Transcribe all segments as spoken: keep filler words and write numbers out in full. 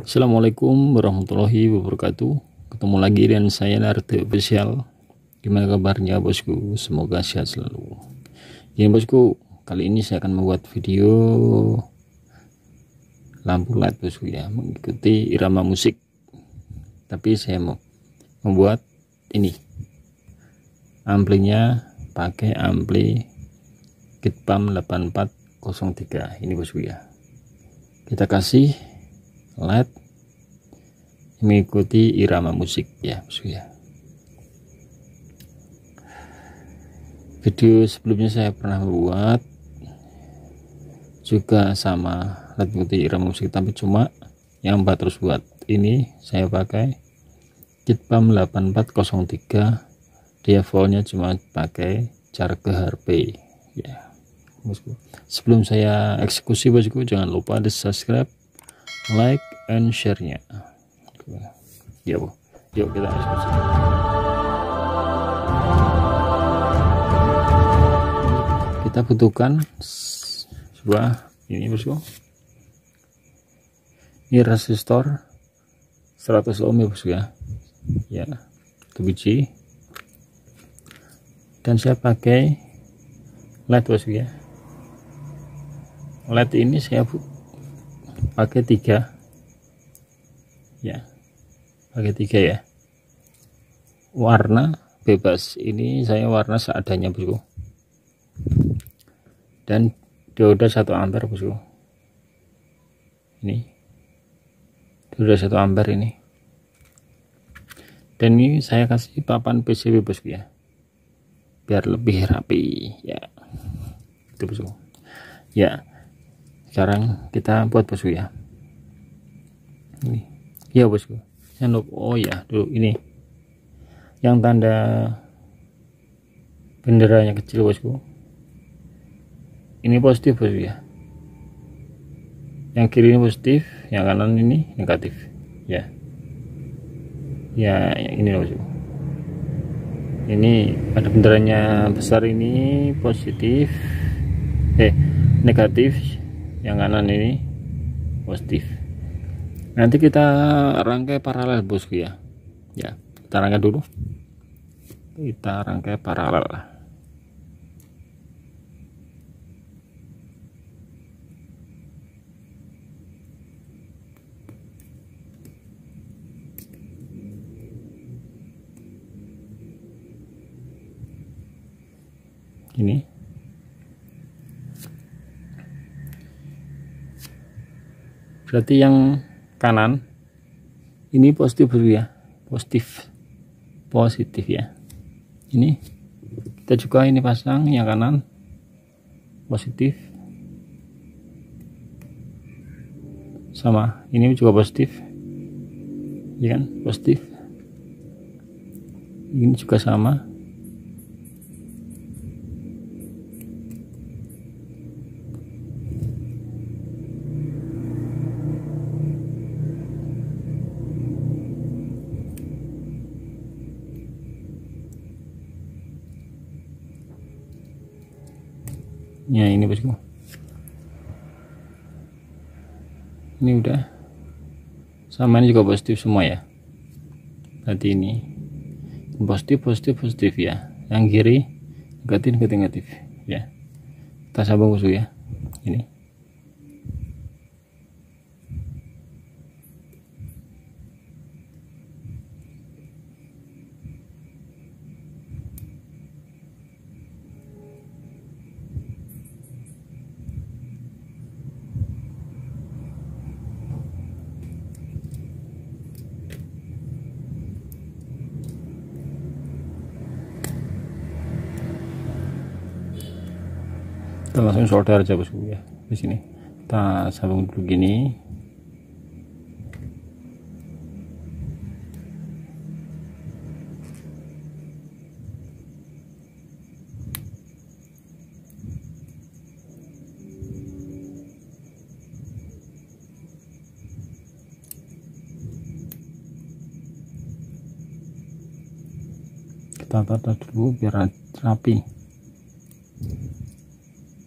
Assalamualaikum warahmatullahi wabarakatuh. Ketemu lagi dengan saya Narte Official. Gimana kabarnya bosku? Semoga sehat selalu. Ini bosku, kali ini saya akan membuat video lampu L E D bosku ya, mengikuti irama musik. Tapi saya mau membuat ini amplinya pakai ampli Kitpam delapan empat nol tiga ini bosku ya. Kita kasih L E D mengikuti irama musik ya bosku ya. Video sebelumnya saya pernah buat juga sama L E D mengikuti irama musik, tapi cuma yang empat terus buat. Ini saya pakai Kitpam delapan empat nol tiga, dia voltnya cuma pakai charger H P ya bosku. Sebelum saya eksekusi bosku, jangan lupa di subscribe, like and share-nya. Yuk, yuk kita eksekusi. Kita butuhkan sebuah ini bosku. Ini resistor seratus ohm ya bosku ya. Ya, satu biji. Dan saya pakai L E D bosku ya. L E D ini saya pakai tiga ya, pakai tiga ya, warna bebas. Ini saya warna seadanya bosku, dan dioda satu ampere bosku. Ini dioda satu ampere ini, dan ini saya kasih papan P C B bosku ya, biar lebih rapi ya, itu bosku ya. Sekarang kita buat bosku ya. Ini ya bosku, jangan lupa, oh ya dulu ini yang tanda benderanya kecil bosku, ini positif bosku ya, yang kiri ini positif, yang kanan ini negatif ya. Ya yang ini bosku, ini ada benderanya besar, ini positif eh negatif, yang kanan ini positif. Nanti kita rangkai paralel bosku ya. Ya, kita rangkai dulu. Kita rangkai paralel. Ini. Berarti yang kanan ini positif dulu ya, positif positif ya. Ini kita juga ini pasang yang kanan positif, sama ini juga positif ya kan, positif. Ini juga sama. Ya ini bosku, ini udah sama, ini juga positif semua ya. Berarti ini positif positif positif ya, yang kiri negatif negatif negatif ya. Kita sambung bosku ya. Ini kita langsung solder aja bosku ya. Di sini kita sambung dulu gini. Kita tata dulu biar rapi.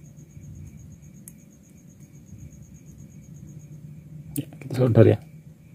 Ya, kita solder ya.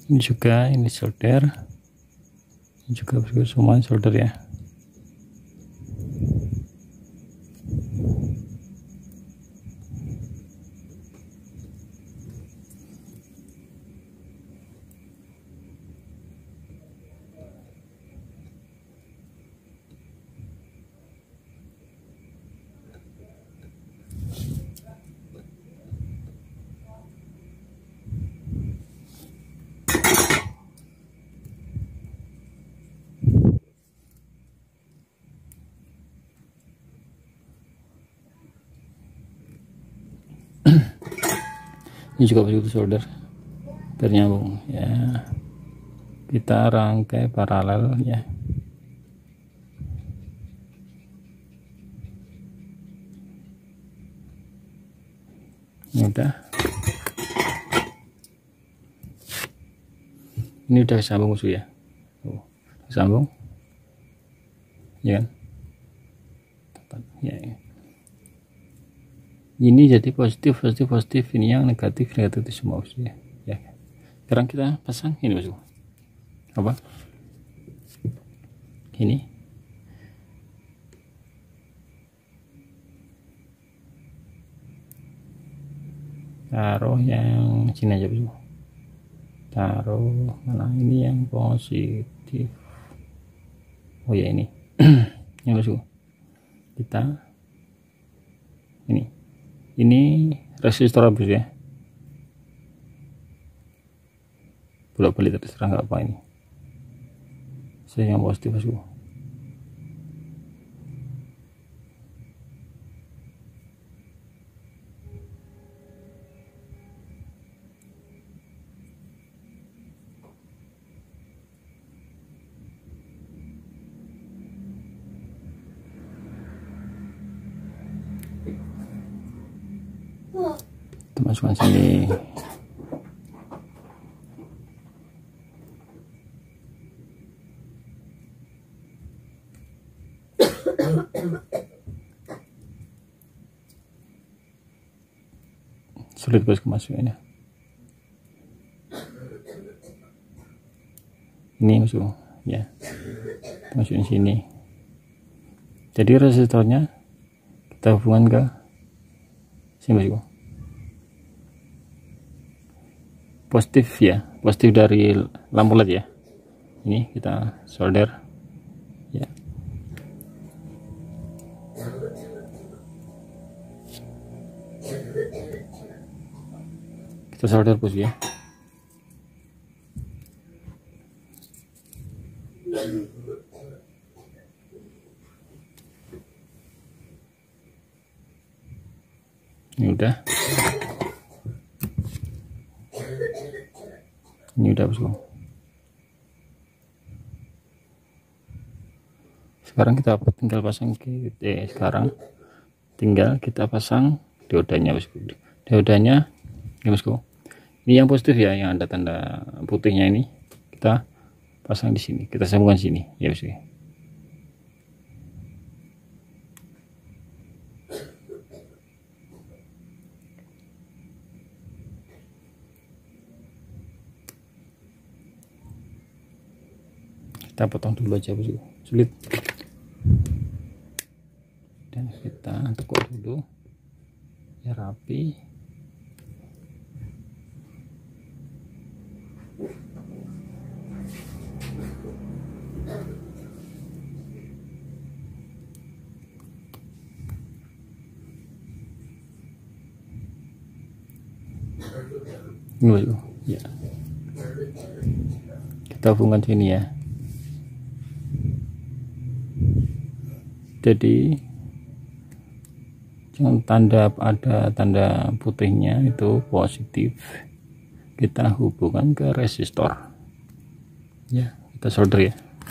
Ini juga ini solder, ini juga semua solder ya. Ini juga begitu solder biar nyambung ya, kita rangkai paralel ya. Ini udah, ini udah sambung musuh ya, oh, sambung ya kan ya, ya. Ini jadi positif positif positif, ini yang negatif negatif itu semua ya. Ya sekarang kita pasang ini bosku, apa ini taruh yang sini aja bosku, taruh mana ini yang positif, oh ya ini ya bosku, kita ini ini resistor habis ya, bolak-balik terserah nggak apa, ini saya yang positif bosku. Kita masukkan sini. Sulit bos kemasukannya. Ini masuk ya, masukin sini. Jadi resistornya kita hubungkan ke sini bosku, positif ya, positif dari lampu led ya. Ini kita solder ya, kita solder bosku ya. Ini udah, ini udah bosku. Sekarang kita tinggal pasang eh, sekarang tinggal kita pasang diodanya bosku. Diodanya ya bosku, ini yang positif ya, yang ada tanda putihnya ini kita pasang di sini, kita sambungkan sini ya bosku. Kita potong dulu aja bosku, sulit, dan kita tekuk dulu ya rapi. Ini bosku ya, kita hubungkan sini ya. Jadi yang tanda ada tanda putihnya itu positif, kita hubungkan ke resistor ya, kita solder ya.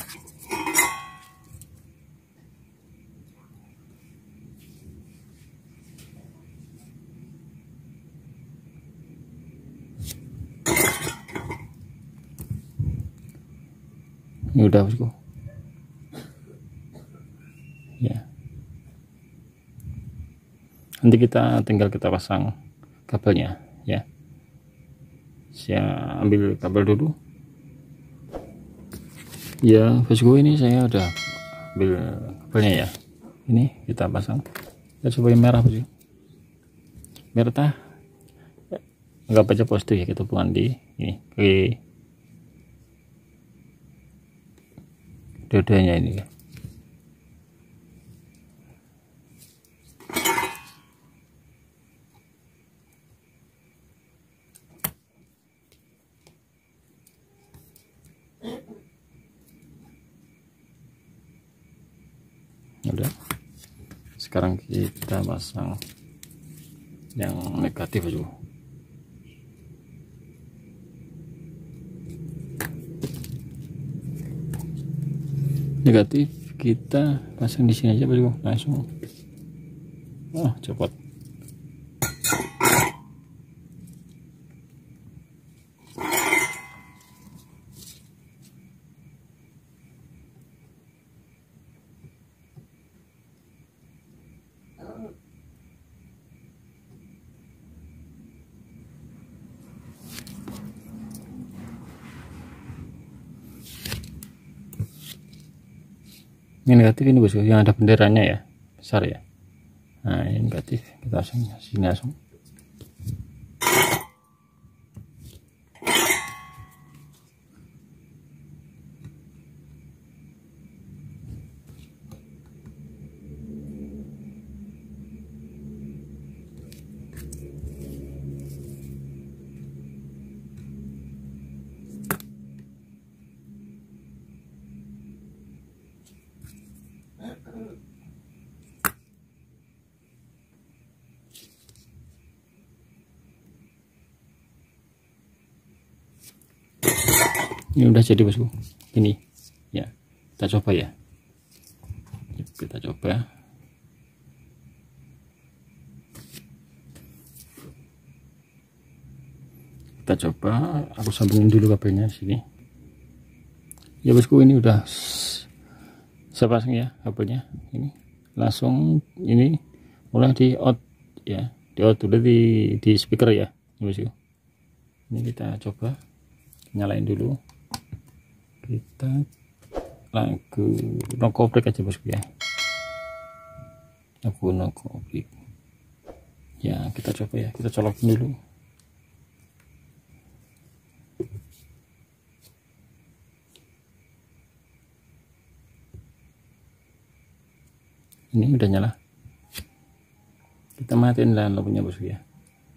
Ini udah bosku ya, nanti kita tinggal kita pasang kabelnya ya. Saya ambil kabel dulu. Ya bosku, ini saya udah ambil kabelnya ya. Ini kita pasang, kita coba yang merah bosku, merah nggak baca positif ya, kita bukan di ini ke dodanya ini ya. Udah, sekarang kita pasang yang negatif aja. Negatif kita pasang di sini aja bosku, langsung. Oh cepat. Ini negatif ini bosku, yang ada benderanya ya, besar ya. Nah ini negatif, kita pasang sini langsung. Ini udah jadi bosku, ini ya, kita coba ya, kita coba. Kita coba, aku sambungin dulu kabelnya sini ya bosku. Ini udah saya pasang ya kabelnya, ini langsung ini mulai di out ya, di out dulu di di speaker ya bosku. Ini kita coba nyalain dulu, kita lagu no kobrik aja bosku ya, lagu no kobrik ya. Kita coba ya, kita colokin dulu. Ini udah nyala, kita matiin lah lampunya bosku ya.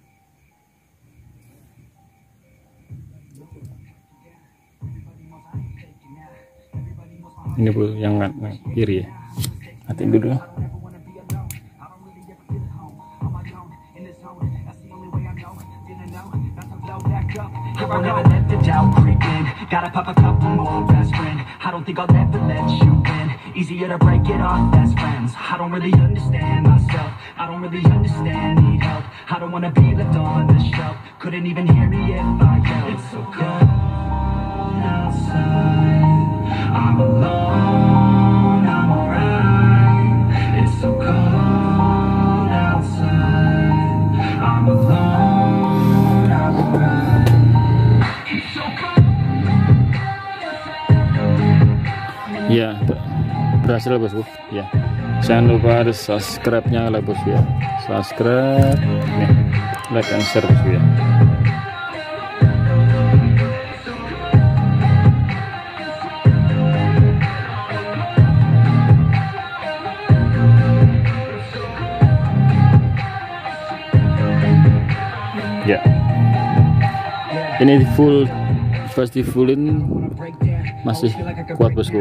Ini bu yang kiri ya, matiin dulu. Gotta pop a couple more best friend. I don't think I'll ever let you in. Easier to break it off best friends. I don't really understand myself. I don't really understand, need help. I don't wanna be left on the shelf. Couldn't even hear me if I yelled. It's so cold outside. I'm alone, I'm alright. It's so cold outside. I'm alone, I'm alright. It's so cold. Ya, berhasil bosku ya. Jangan lupa harus subscribe-nya lah bosku ya. Subscribe, nih, like and share bosku ya. Ya, ini full, pasti fullin masih kuat bosku.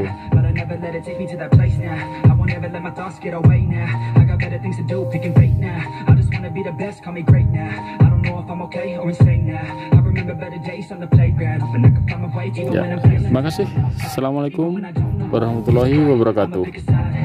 Ya, makasih. Assalamualaikum warahmatullahi wabarakatuh.